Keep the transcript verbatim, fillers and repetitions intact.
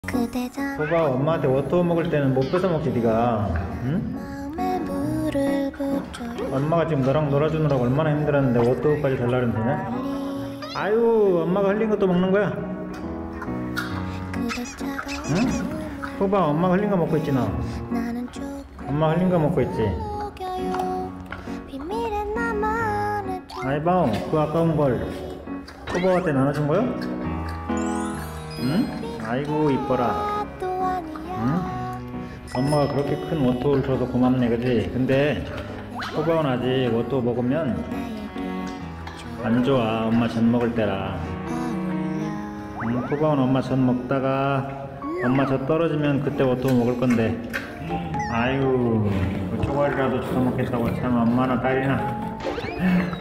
봐봐, 엄마한테 워터 먹을 때는 못 뺏어 먹지 니가. 응? 엄마가 지금 너랑 놀아주느라고 얼마나 힘들었는데 워터까지 달라는 되냐? 아유, 엄마가 흘린 것도 먹는 거야? 응? 봐봐, 엄마가 흘린 거 먹고 있지 너. 엄마 흘린 거 먹고 있지. 아이바오, 그 아까운 걸 호버한테 나눠준 거요? 응? 아이고 이뻐라. 응? 엄마가 그렇게 큰 워터를 줘서 고맙네 그지? 근데 호버는 아직 워터 먹으면 안 좋아. 엄마 전 먹을 때라. 응? 호버는 엄마 전 먹다가 엄마 저 떨어지면 그때 워터 먹을 건데. 아유, 그 초과리라도 주워 먹겠다고 참 엄마나 딸이나.